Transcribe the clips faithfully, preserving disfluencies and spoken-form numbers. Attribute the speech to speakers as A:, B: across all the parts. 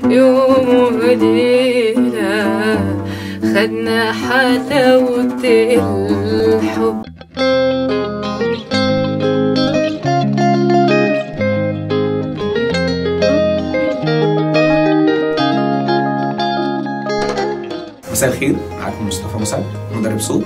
A: يوم وليلة خدنا حلاوة الحب.
B: مساء الخير، معاكم مصطفى مسعد مدرب صوت.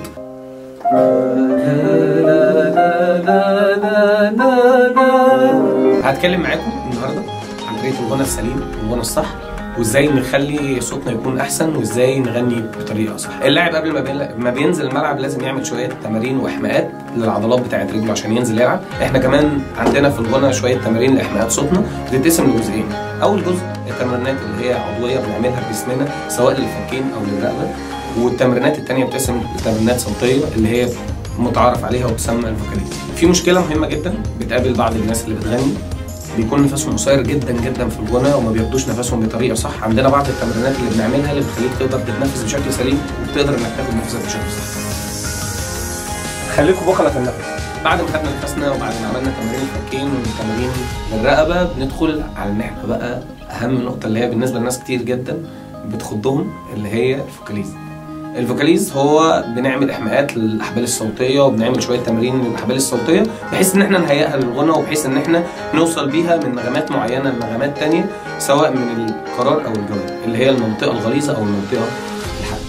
B: هتكلم معاكم النهارده عن طريقه الغنى السليم والغنى الصح، وازاي نخلي صوتنا يكون احسن، وازاي نغني بطريقه صح. اللاعب قبل ما ما بينزل الملعب لازم يعمل شويه تمارين واحماءات للعضلات بتاعه رجله عشان ينزل يلعب. احنا كمان عندنا في الغنى شويه تمارين لاحماءات صوتنا بتتقسم لجزئين. اول جزء التمرينات اللي هي عضويه بنعملها بجسمنا سواء للفكين او للرقبه، والتمرينات الثانيه بتتقسم لتمرينات صوتيه اللي هي متعارف عليها وتسمى الفوكاليز. في مشكله مهمه جدا بتقابل بعض الناس اللي بتغني، بيكون نفسهم قصير جدا جدا في الغنى وما بياخدوش نفسهم بطريقه صح. عندنا بعض التمرينات اللي بنعملها اللي بتخليك تقدر تتنفس بشكل سليم، وتقدر انك تاخد نفسك بشكل صح. خليكم بخلة النفس. بعد ما خدنا نفسنا وبعد ما عملنا تمارين الفكين وتمارين للرقبه، بندخل على ان احنا بقى اهم نقطه اللي هي بالنسبه لناس كتير جدا بتخضهم، اللي هي الفوكاليز. الفوكاليز هو بنعمل احماءات للاحبال الصوتيه، وبنعمل شويه تمارين للاحبال الصوتيه بحيث ان احنا نهيئها للغنى، وبحيث ان احنا نوصل بيها من نغمات معينه لنغمات ثانيه، سواء من القرار او الجواب اللي هي المنطقه الغليظه او المنطقه الحاده.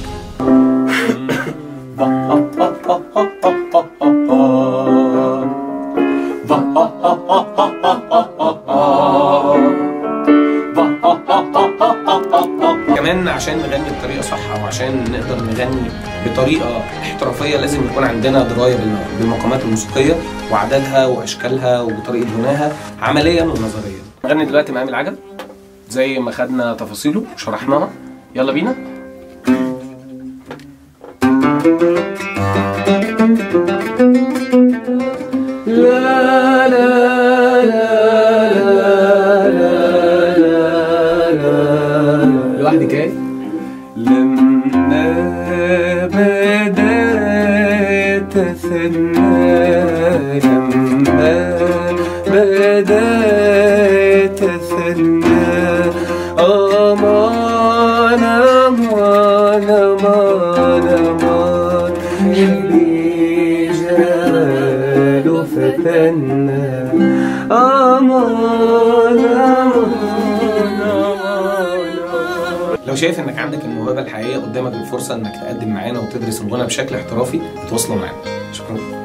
B: كمان عشان نغني بطريقه صح او عشان نقدر نغني بطريقه احترافيه لازم يكون عندنا درايه بالمقامات الموسيقيه وعددها واشكالها وطريقه غناها عمليا ونظريا. نغني دلوقتي مقام العجب زي ما خدنا تفاصيله وشرحناها. يلا بينا. لا لا لا لوحدي كده. لما بدأت أثنى لما بدأت أثنى أمان أمان أمان أمان اللي جاله فتنى أمان أمان. لو شايف انك عندك الموهبه الحقيقيه قدامك الفرصه انك تقدم معانا وتدرس الغنى بشكل احترافي، اتواصلوا معانا. شكرا.